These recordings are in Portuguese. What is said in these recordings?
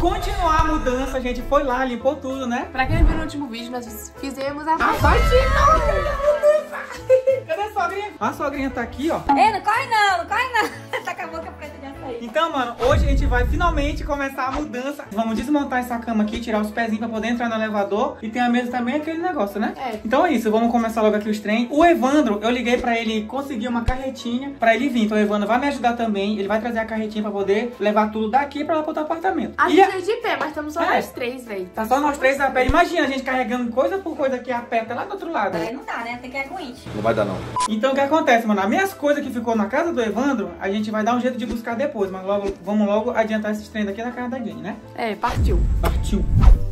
continuar a mudança, a gente foi lá, limpou tudo, né? Pra quem não viu no último vídeo, nós fizemos a faxina. Cadê a sogrinha? A sogrinha tá aqui, ó. Ei, não corre não, não corre não. Tá com a boca preta de açaí. Então, mano, hoje a gente vai finalmente começar a mudança. Vamos desmontar essa cama aqui, tirar os pezinhos pra poder entrar no elevador. E tem a mesa também, aquele negócio, né? É. Então é isso, vamos começar logo aqui os trem. O Evandro, eu liguei pra ele conseguir uma carretinha pra ele vir. Então o Evandro vai me ajudar também. Ele vai trazer a carretinha pra poder levar tudo daqui pra lá pro outro apartamento. A gente é de pé, mas estamos só nós três, velho. Tá só nós três a pé. Imagina a gente carregando coisa por coisa aqui a pé, até lá do outro lado. Aí não dá, né? Tem que ir com it. Não vai dar, não. Então o que acontece, mano? As minhas coisas que ficou na casa do Evandro, a gente vai dar um jeito de buscar depois. Mas logo, vamos logo adiantar esses trem daqui na casa da Jenny, né? É, partiu. Partiu.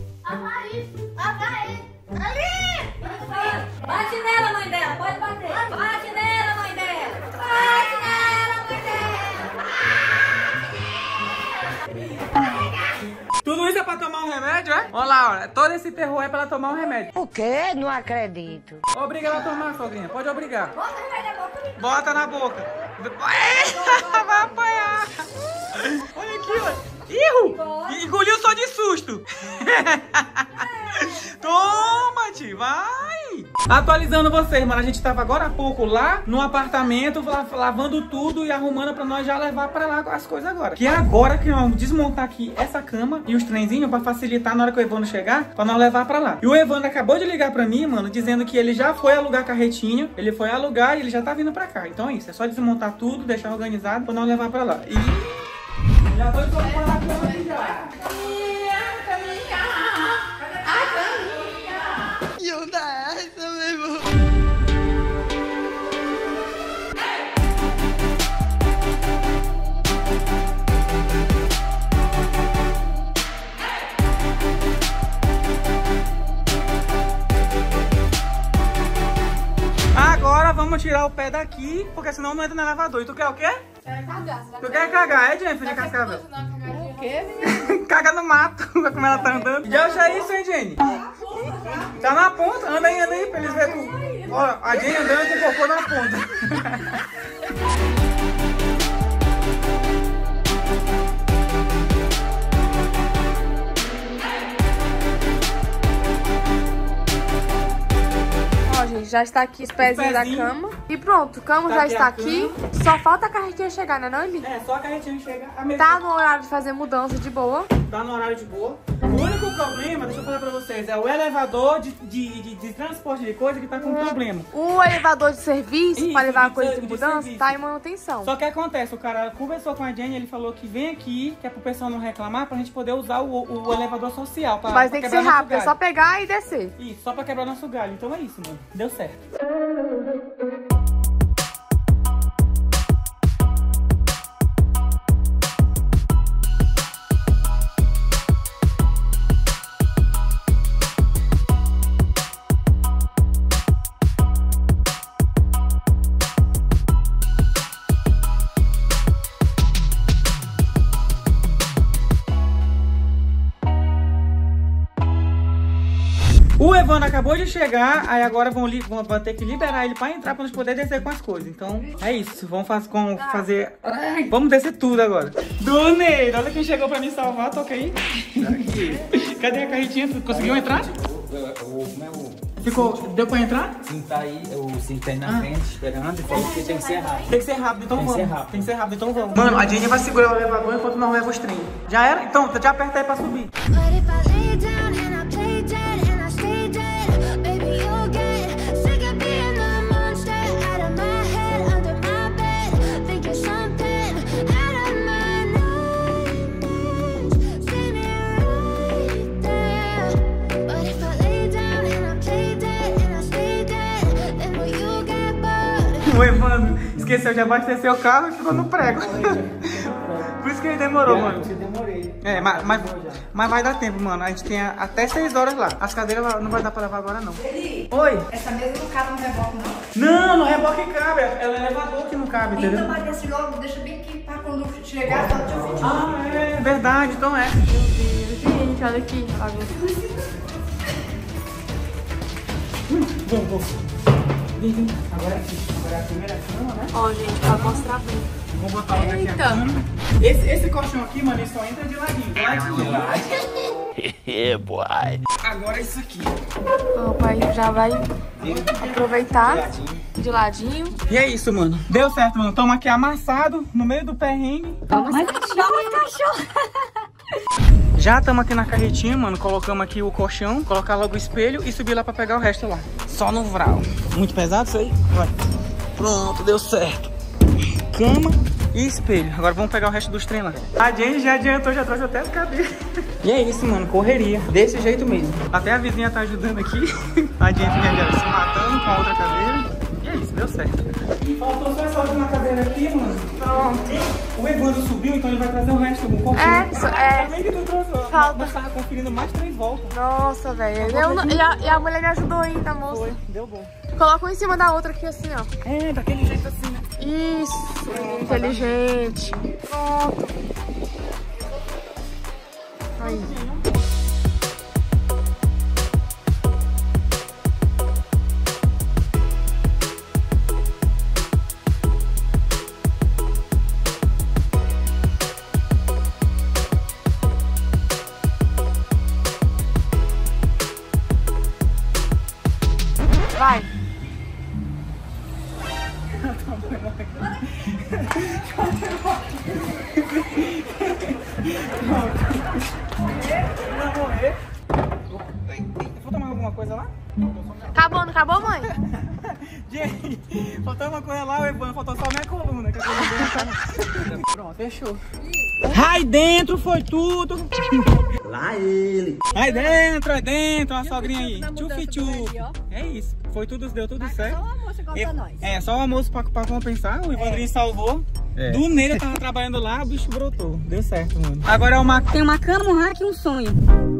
Bate nela, mãe dela. Pode bater. Bate nela, mãe dela. Bate nela, mãe dela. Tudo isso é pra tomar um remédio, é? Olha lá, olha. Todo esse terror é pra ela tomar um remédio. O quê? Não acredito. Obriga ela a tomar, sogrinha. Pode obrigar. Bota o remédio na boca. Bota na boca. Vai apanhar. Olha aqui, ó. Ihu! Engoliu só de susto. Toma, tio, vai. Atualizando vocês, mano. A gente tava agora há pouco lá no apartamento, lavando tudo e arrumando pra nós já levar pra lá as coisas agora. Que é agora que nós vamos desmontar aqui essa cama e os trenzinhos pra facilitar na hora que o Evandro chegar, pra nós levar pra lá. E o Evandro acabou de ligar pra mim, mano, dizendo que ele já foi alugar carretinho. Ele foi alugar e ele já tá vindo pra cá. Então é isso, é só desmontar tudo, deixar organizado pra nós levar pra lá. E... já tô desocupando a cama aqui já. E onde é essa, meu irmão? Agora vamos tirar o pé daqui, porque senão não entra no elevador. E tu quer o quê? Quero cagar. Tu quer cagar, é, Jennifer, de cascavel? O quê, menino? Caga no mato, como ela tá andando. Já acha isso, hein, Jenny? Tá na ponta, anda aí, pra eles verem tudo. Ó, a Jenny andando com o cocô na ponta. Ó, gente, já está aqui os pezinhos da cama. E pronto, o cama já está aqui. Só falta a carretinha chegar, né, não, Eli? É, só a carretinha chega. Tá no horário de fazer mudança de boa. Tá no horário de boa. O único problema, deixa eu falar pra vocês, é o elevador de transporte de coisa que tá com problema. O elevador de serviço, Isso, pra levar a de coisa de serviço. mudança, tá em manutenção. Só que acontece, o cara conversou com a Jenny, ele falou que vem aqui, que é pro pessoal não reclamar, pra gente poder usar o elevador social. Mas tem que ser quebrar nosso rápido, é galho. só pegar e descer. Isso, só pra quebrar nosso galho. Então é isso, mano. Deu certo. O Evandro acabou de chegar, aí agora vão ter que liberar ele pra entrar pra nós poder descer com as coisas. Então, é isso. Vamos fazer... Vamos descer tudo agora. Doneiro, olha quem chegou pra me salvar. Toca aí. Cadê a carretinha? Conseguiu entrar? Ficou... Deu pra entrar? Sim, tá aí, o cinto tá aí na frente, esperando, e falou que tem que ser rápido. Tem que ser rápido, então vamos. Tem que ser rápido, então vamos. Mano, Mano, a Jenny vai segurar o elevador enquanto nós leva os trem. Já era? Então, já aperta aí pra subir. O Evandro esqueceu de abastecer o carro e ficou no prego. Por isso que ele demorou, mano. Eu demorei. É, mas vai dar tempo, mano. A gente tem até 6 horas lá. As cadeiras não vai dar pra levar agora, não. Oi? Essa mesa não cabe no reboque, não. Não, no reboque cabe. É o elevador que não cabe, entendeu? Então vai descer logo, deixa bem aqui pra quando chegar, só te ouvir. Ah, é verdade, então é. Gente, olha aqui. Vamos. Vem. Agora é a primeira cama, né? Ó, gente, pra mostrar bem. Vou botar outra aqui a Eita. cama. Esse colchão aqui, mano, ele só entra de ladinho. De ladinho. boy. Agora isso aqui. Ó, o pai já vai aproveitar de ladinho. E é isso, mano. Deu certo, mano. Tamo aqui amassado, no meio do perrengue. Mas cachorro. Já estamos aqui na carretinha, mano. Colocamos aqui o colchão, colocar logo o espelho e subir lá pra pegar o resto lá. Só no vral. Muito pesado isso aí? Vai. Pronto, deu certo. Cama e espelho. Agora vamos pegar o resto dos trem lá. A Jenny já adiantou, já trouxe até as cadeiras. E é isso, mano. Correria. Desse jeito mesmo. Até a vizinha tá ajudando aqui. A Jenny já se matando com a outra cadeira. E é isso, deu certo. Faltou só essa última cadeira aqui, mano. Pronto. O Evandro subiu, então ele vai trazer o resto do colchão. Também que tu trouxe, ó. Falta. Nós tava conferindo mais 3 voltas. Nossa, velho. E a mulher me ajudou ainda, moça. Foi, deu bom. Coloca um em cima da outra aqui, assim, ó. É, daquele jeito assim, né? Isso. Inteligente. Pronto. Aí. Vai. Vai morrer. Vou tomar alguma coisa lá? Acabou, não acabou, mãe? Gente, faltou uma coisa lá, o Evandro. Faltou só a minha coluna. Que a coluna dele tá... Pronto, fechou. Aí dentro foi tudo. Lá ele. Aí dentro, a sogrinha aí. Tchufi-tchu. É isso. Foi tudo, deu tudo certo. Só o almoço igual pra nós. É, só o almoço pra compensar. O Evandrinho salvou. É. Do nele eu tava trabalhando lá, o bicho brotou. Deu certo, mano. Agora é uma... Tem uma cama, um rack e um sonho.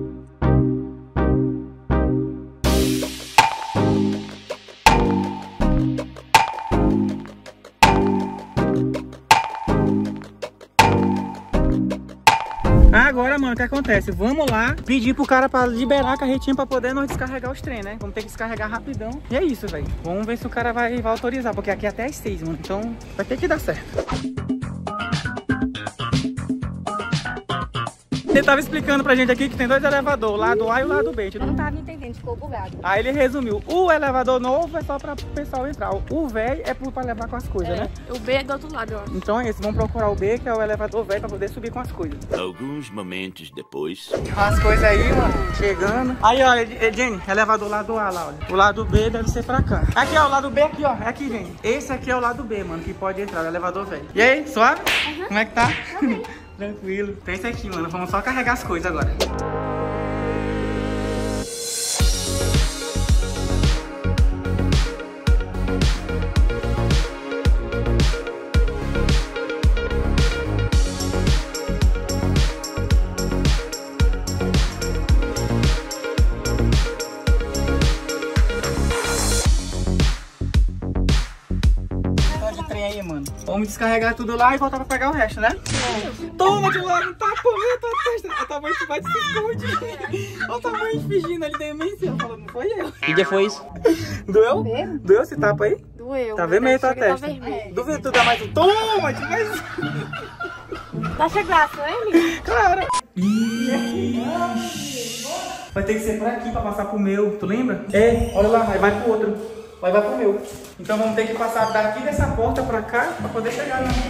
Agora, mano, o que acontece? Vamos lá pedir pro cara pra liberar a carretinha pra poder nós descarregar os trem, né? Vamos ter que descarregar rapidão. E é isso, velho. Vamos ver se o cara vai autorizar, porque aqui é até às 6, mano. Então vai ter que dar certo. Ele tava explicando pra gente aqui que tem 2 elevadores, o lado A e o lado B. Eu não tava entendendo, ficou bugado. Aí ele resumiu, o elevador novo é só pra o pessoal entrar, o velho é pra levar com as coisas, né? O B é do outro lado, ó. Então é isso, vamos procurar o B, que é o elevador velho, pra poder subir com as coisas. Alguns momentos depois. As coisas aí, mano, chegando. Aí, olha, Jenny, elevador lado A lá, olha. O lado B deve ser pra cá. Aqui, ó, o lado B aqui, ó, é aqui, Jenny. Esse aqui é o lado B, mano, que pode entrar, o elevador velho. E aí, suave? Como é que tá? Tranquilo. Tem esse aqui, mano, vamos só carregar as coisas agora. Aí, mano. Vamos descarregar tudo lá e voltar pra pegar o resto, né? Toma de lá, não tá correndo a testa. O tamanho que vai se esconde. Olha o tamanho fingindo ali demência. Falando, não foi eu. Que dia foi isso? Doeu? Doeu esse tapa aí? Doeu. Tá vermelho tua Tá testa. vermelho. Duvido tu dar mais um. Toma de mais. Dá graça, né, amiga? Claro. Vai ter que ser por aqui pra passar pro meu. Tu lembra? É, olha lá, vai pro outro. Vai pro meu. Então vamos ter que passar daqui dessa porta pra cá pra poder chegar lá.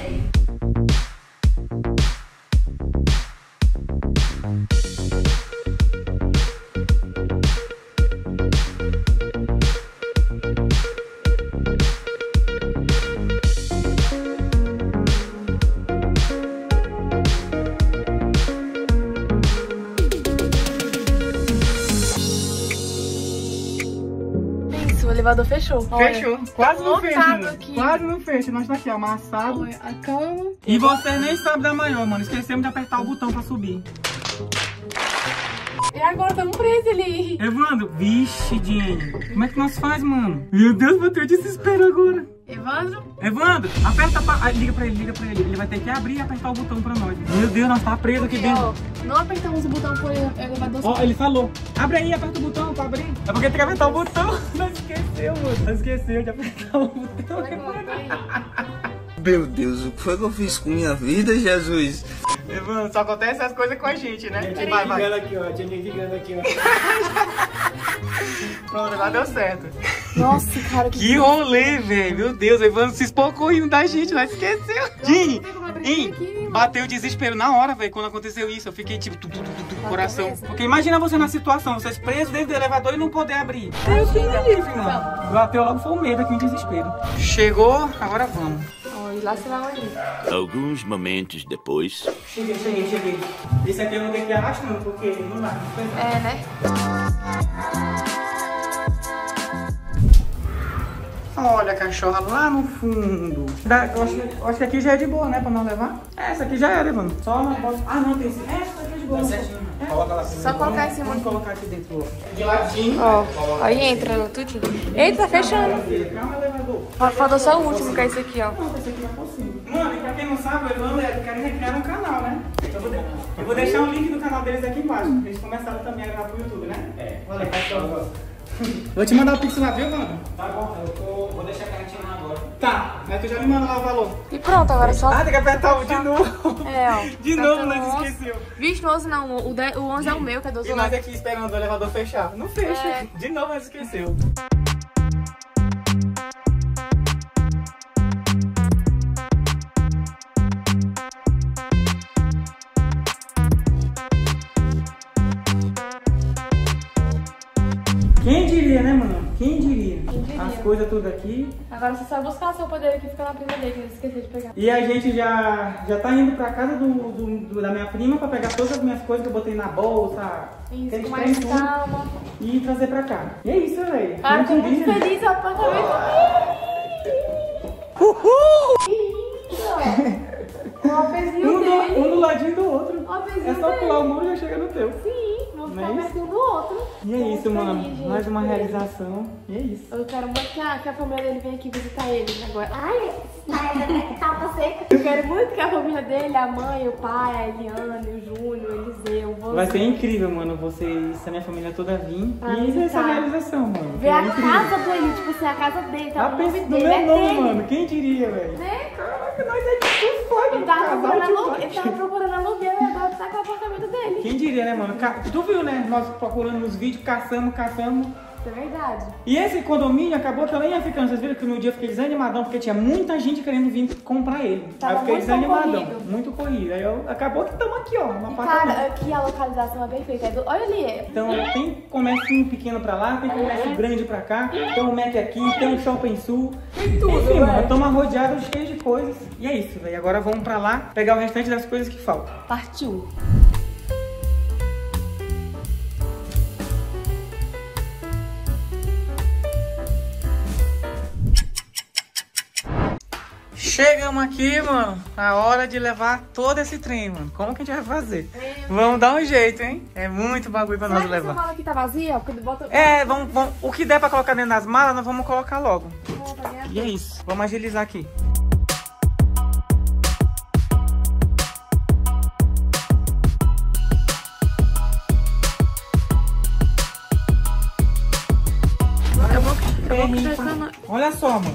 O elevador fechou. Fechou. Olha, Quase tá não fecha, lotado mano. aqui. Quase não fecha. Nós tá aqui, ó, amassado. Olha, a cama. E você nem sabe da maior, mano. Esquecemos de apertar o botão pra subir. E agora estamos presos ali. Evandro, vixe, Jenny. Como é que nós faz, mano? Meu Deus, bateu desespero agora. Evandro, aperta liga pra ele. Ele vai ter que abrir e apertar o botão pra nós. Meu Deus, nós tá preso aqui dentro. Não apertamos o botão por elevador. Ó, ele falou. Abre aí, aperta o botão pra abrir. É porque tem que apertar o botão. Não esqueceu, mano. Não esqueceu de apertar o botão. Meu Deus, o que foi que eu fiz com minha vida, Jesus? Evandro, só acontece essas coisas com a gente, né? Tinha ligando aqui, ó. Tinha ligando aqui, ó. Pronto, agora deu certo. Nossa, cara, Que rolê, velho. Meu Deus, o Evandro se espocou rindo da gente, nós esqueceu. Dini, bateu o desespero na hora, velho, quando aconteceu isso. Eu fiquei tipo, coração. Porque imagina você na situação, vocês presos dentro do elevador e não poder abrir. Deus que me livre, mano. Bateu logo, foi o medo aqui, o desespero. Chegou, agora vamos. E lá você vai onde? Alguns momentos depois. Cheguei. Esse aqui eu não tenho que ir arrastando, porque não dá. É, né? Olha a cachorra lá no fundo. Eu acho que aqui já é de boa, né? Pra nós levar. Essa aqui já era, mano. Só uma bosta. Ah, não, tem esse. Essa aqui é de boa. Coloca lá assim. Só colocar em cima. Vamos colocar aqui dentro. De ladinho. Ó, aí entra ela tudinho. Eita, tá fechando. Calma, elevador. Faltou só o último, que é esse aqui, ó. Não, esse aqui vai por cima. Mano, e pra quem não sabe, o Evandro quer criar um canal, né? Eu vou deixar o link do canal deles aqui embaixo. Eles começaram também a gravar pro YouTube, né? É. Valeu, cachorro. Vou te mandar o pix lá, viu, mano? Tá bom, eu vou deixar a cartinha lá agora. Tá, mas tu já me manda lá o valor. E pronto, agora só... Ah, tem que apertar o de novo. É, ó. De novo, nós esqueceu. Vixe, o 11 não, o 11 é o meu, que é do E nós aqui esperando o elevador fechar. Não fecha. É. De novo, nós esqueceu. Quem diria, né, mano? Quem diria? As coisas tudo aqui. Agora você só buscar o seu poder que fica na prima dele, que ele esqueceu de pegar. E a gente já tá indo pra casa da minha prima pra pegar todas as minhas coisas que eu botei na bolsa. Isso, aqueles com mais trem, tudo, calma. e trazer pra cá. E é isso, velho. Ah, tô Quem muito diria? feliz, o apartamento. O alpezinho dele. Um do ladinho do outro. O alpezinho É só dele. pular o muro e já chega no teu. Sim, vamos Não é ficar isso? perto um do outro. E é Tô isso, muito mano. feliz, gente. Mais uma realização. E é isso. Eu quero muito que a família dele venha aqui visitar ele agora. Ai, tapa seca. Eu quero muito que a família dele, a mãe, o pai, a Eliane, o Júnior, o Eliseu, o Vai ser incrível, mano, vocês, a minha família toda vir. Pra E visitar. essa realização, mano. ver É a incrível. casa dele, tipo assim, a casa dele, tá Ah, no pensa nome no dele, meu é nome, dele. mano. Quem diria, velho? Né? Caraca, nós é de foda. Ele tava procurando aluguel e agora tá com o apartamento dele. Quem diria, né, mano? Tu viu, né? Nós procurando nos vídeos, caçamos. Isso é verdade. E esse condomínio acabou que eu nem ia ficando. Vocês viram que no dia eu fiquei desanimadão, porque tinha muita gente querendo vir comprar ele. Aí Tava eu fiquei muito desanimadão. concorrido. Muito corrido. Aí acabou que estamos aqui, ó, no E apartamento. cara, aqui a localização é perfeita. Olha ali. Então tem comércio pequeno pra lá, tem comércio grande pra cá, tem um Mac aqui, tem um Shopping Sul, tem tudo, enfim, mano. Estamos rodeados cheio de coisas. E é isso, velho. Agora vamos pra lá pegar o restante das coisas que faltam. Partiu. Chegamos aqui, mano. A hora de levar todo esse trem, mano. Como que a gente vai fazer? Vamos dar um jeito, hein? É muito bagulho pra nós Será que essa levar. mala aqui tá vazia? Porque bota... É, vamos. O que der pra colocar dentro das malas, nós vamos colocar logo. Tá vendo? E é isso. Vamos agilizar aqui. Olha só, mano.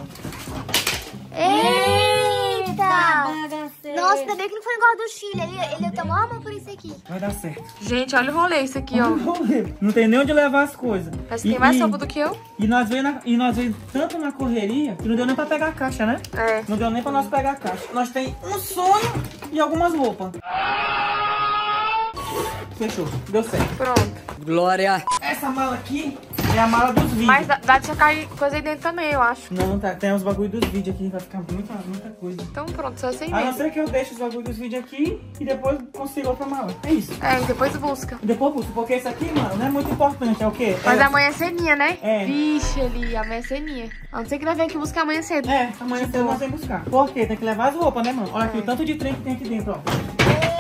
Eita! Nossa, ainda bem que não foi igual ao do Chile. Ele tomou uma mão por isso aqui. Vai dar certo. Gente, olha o rolê isso aqui, ó. Não tem nem onde levar as coisas. Parece que tem mais sopa do que eu. E nós veio tanto na correria que não deu nem pra pegar a caixa, né? É. Não deu nem pra nós pegar a caixa. Nós tem um sonho e algumas roupas. Fechou. Deu certo. Pronto. Glória. Essa mala aqui é a mala dos vídeos. Mas dá de sacar coisa aí dentro também, eu acho. Não, tá. Tem os bagulho dos vídeos aqui. Vai ficar muita coisa. Então pronto, só sem A não medo. ser que eu deixe os bagulho dos vídeos aqui e depois consigo outra mala. É isso. É, e depois busca. E depois busco, porque isso aqui, mano, não é muito importante. É o quê? Mas amanhã é ceninha, né? É. Vixe, ali, amanhã é ceninha. A não ser que nós venha aqui buscar amanhã cedo. É, amanhã cedo nós vamos buscar. Por quê? Tem que levar as roupas, né, mano? Olha aqui o tanto de trem que tem aqui dentro, ó.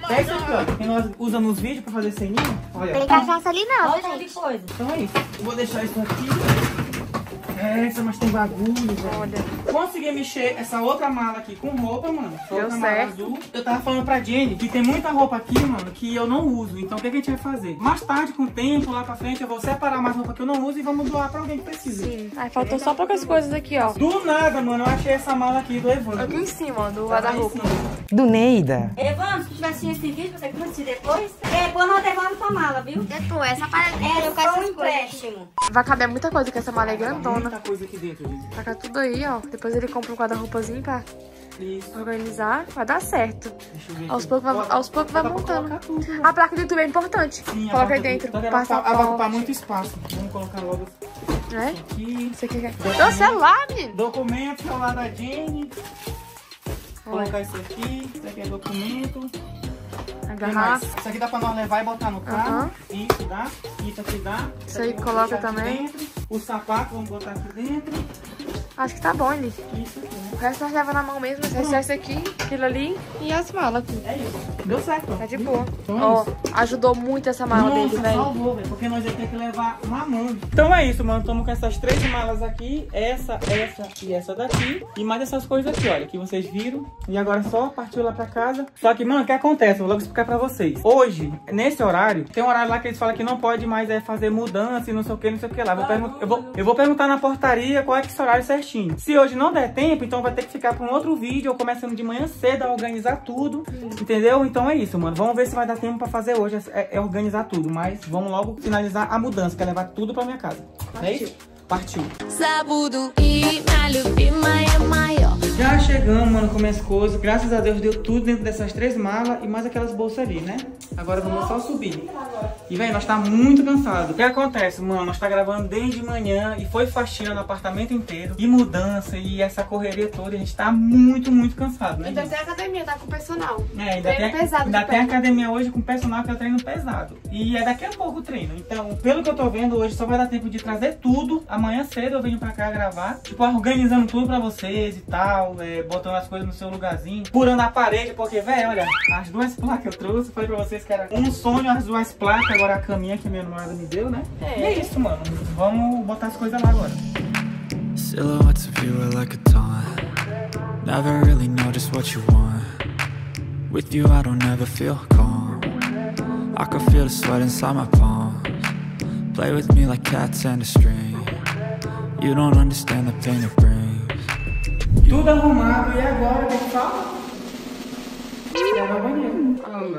É isso aqui, ó. Que nós usamos nos vídeos pra fazer ceninho. Olha. Tem cachaça ali não, Olha gente. de coisa. Então é isso. Vou deixar isso aqui. Essa, mas tem bagulho, velho. Olha. Consegui mexer essa outra mala aqui com roupa, mano. Essa Deu outra certo. mala azul. Eu tava falando pra Jenny que tem muita roupa aqui, mano, que eu não uso. Então o que a gente vai fazer? Mais tarde, com o tempo, lá pra frente, eu vou separar mais roupa que eu não uso e vamos doar pra alguém que precisa. Sim. Aí faltou só poucas coisas aqui, ó. Do nada, mano, eu achei essa mala aqui do Evandro. Aqui em cima, ó, do Tá lá em guarda-roupa. cima. Do Neida. Evandro, se tu tivesse esse vídeo, você curte depois? Depois nós devolvemos tua mala, viu? Depois, essa parada É, eu só um essas coisas. empréstimo. Vai caber muita coisa, que essa mala é grandona. Muita coisa aqui dentro, gente. Taca tudo aí, ó. Depois ele compra um guarda-roupazinho pra Isso. organizar. Vai dar certo. Deixa eu ver Aos aqui. poucos vai Dá pra montando. colocar tudo, né? A placa do YouTube é importante. Sim, a Coloca aí placa dentro. do- ela vai ocupar Passaporte. muito espaço. Vamos colocar logo Né? aqui. Isso aqui é... Meu celular, menino. Documento, celular da Jenny. Olha. Colocar isso aqui. Isso aqui é documento. A O que mais? garrafa. Isso aqui dá pra nós levar e botar no carro. Aham. Isso dá. Isso aqui dá. Isso aí aqui vamos coloca botar aqui também. dentro. O sapato vamos botar aqui dentro. Acho que tá bom, ele. Isso aqui, né? O resto nós leva na mão mesmo. É só isso aqui, aquilo ali e as malas aqui. É isso. Deu certo, ó. Tá de boa. Então é Ó, isso. ajudou muito essa mala dele, Nossa, velho. salvou, velho. Porque nós ia ter que levar na mão. Então é isso, mano. Estamos com essas 3 malas aqui. Essa e essa daqui. E mais essas coisas aqui, olha. Que vocês viram. E agora só partiu lá pra casa. Só que, mano, o que acontece? Vou logo explicar pra vocês. Hoje, nesse horário, tem um horário lá que eles falam que não pode mais fazer mudança e não sei o que, não sei o que lá. Eu vou perguntar na portaria qual é que é esse horário certinho. Se hoje não der tempo, então vai ter que ficar pra um outro vídeo. Eu começando de manhã cedo a organizar tudo. Entendeu? Então é isso, mano. Vamos ver se vai dar tempo pra fazer hoje. É organizar tudo. Mas vamos logo finalizar a mudança, que é levar tudo pra minha casa. É isso? Partiu. Já chegamos, mano, com minhas coisas. Graças a Deus deu tudo dentro dessas 3 malas e mais aquelas bolsas ali, né? Agora vamos só subir. E, velho, nós tá muito cansado. O que acontece, mano? Nós tá gravando desde manhã e foi faxina no apartamento inteiro. E mudança e essa correria toda. A gente tá muito, muito cansado, né? Ainda gente? tem academia, tá com personal. Ainda Treino pesado ainda de tem perna. academia hoje com personal que é treino pesado. E é daqui a pouco o treino. Então, pelo que eu tô vendo, hoje só vai dar tempo de trazer tudo. Amanhã cedo eu venho pra cá gravar. Tipo, organizando tudo pra vocês e tal. Botando as coisas no seu lugarzinho. Purando a parede, porque, velho, olha, as 2 placas que eu trouxe. Falei pra vocês que era um sonho, as 2 placas. Agora a caminha que minha namorada me deu, né? E é isso, mano. Vamos botar as coisas lá agora. Silhouettes of you are like a taunt. Never really know just what you want. With you I don't ever feel calm. I can feel the sweat inside my palms. Play with me like cats and a string. You don't understand the pain it brings. Tudo arrumado. E agora, pessoal? Levar ao banheiro.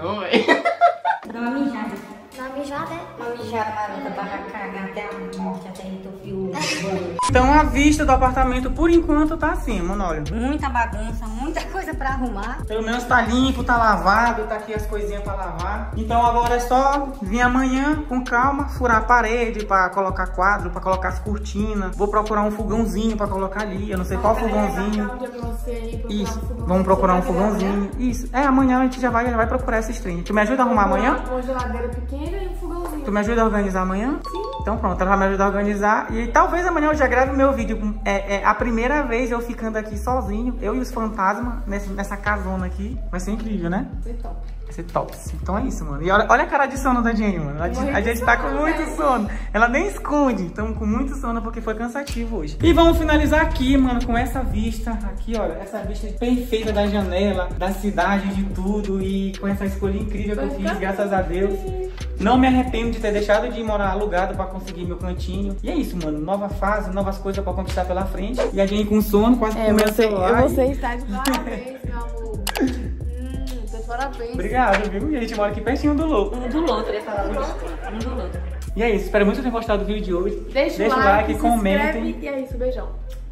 Dá uma mijada. Na mijada, Uma mijada marota pra cagar até a morte, até entupir o banheiro. Então a vista do apartamento, por enquanto, tá assim, mano, olha. Muita bagunça, muita coisa pra arrumar. Pelo menos tá limpo, tá lavado, tá aqui as coisinhas pra lavar. Então agora é só vir amanhã com calma, furar a parede pra colocar quadro, pra colocar as cortinas. Vou procurar um fogãozinho pra colocar ali, eu não sei qual fogãozinho. Isso, vamos procurar um fogãozinho. Isso, amanhã a gente já vai procurar esses trem. Tu me ajuda a arrumar amanhã? Uma geladeira pequena e um fogãozinho. Tu me ajuda a organizar amanhã? Sim. Então pronto, ela vai me ajudar a organizar. E talvez amanhã eu já grave o meu vídeo. É a primeira vez eu ficando aqui sozinho, eu e os fantasmas, nessa casona aqui. Vai ser incrível, né? Vai ser top. Então é isso, mano. E olha a cara de sono da Jenny, mano. A gente tá com muito sono. Ela nem esconde. Estamos com muito sono porque foi cansativo hoje. E vamos finalizar aqui, mano, com essa vista. Aqui, olha, essa vista perfeita da janela, da cidade, de tudo. E com essa escolha incrível que eu fiz, graças a Deus. Não me arrependo de ter deixado de morar alugado pra conseguir meu cantinho. E é isso, mano. Nova fase, novas coisas pra conquistar pela frente. E a Jenny com sono, quase comendo o celular. Você está de parabéns, meu amor. Parabéns. Obrigado, viu? E a gente mora aqui pertinho do louco. Um do outro, eu ia falar um do outro. E é isso, espero muito ter gostado do vídeo de hoje. Deixa o like, se comentem. inscreve, e é isso, beijão.